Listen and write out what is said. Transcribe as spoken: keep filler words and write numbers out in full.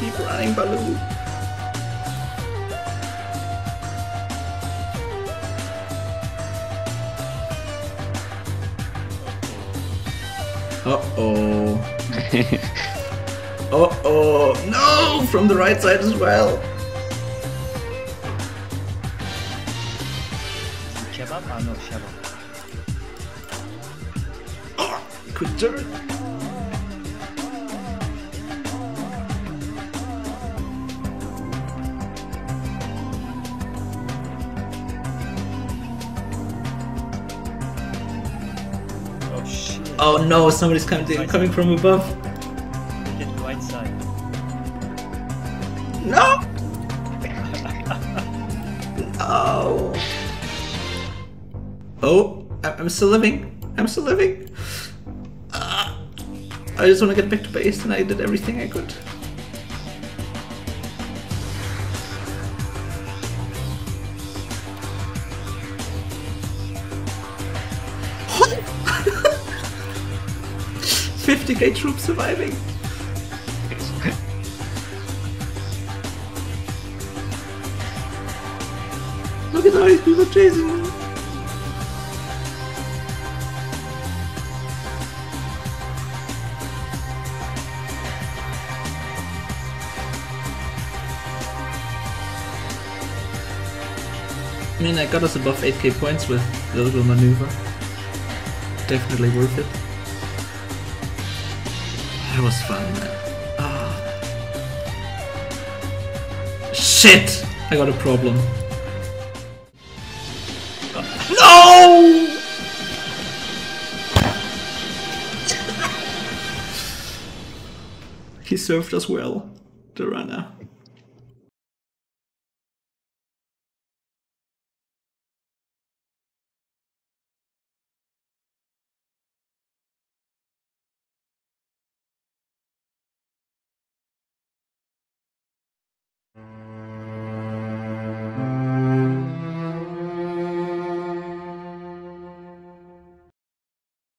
Keep running, Baloo. Uh-oh. Uh-oh. No! From the right side as well. Kebab? Ah, no, shabab. Oh, quick turn. Oh shit. Oh no, somebody's coming, right coming from above. Get right side. No! No! Oh, I'm still living. I'm still living. Uh, I just want to get back to base and I did everything I could. fifty K troops surviving. Look at all these people chasing me. I mean, I got us above eight K points with the little maneuver. Definitely worth it. That was fun, man. Ah. Shit! I got a problem. No! He served us well, the runner.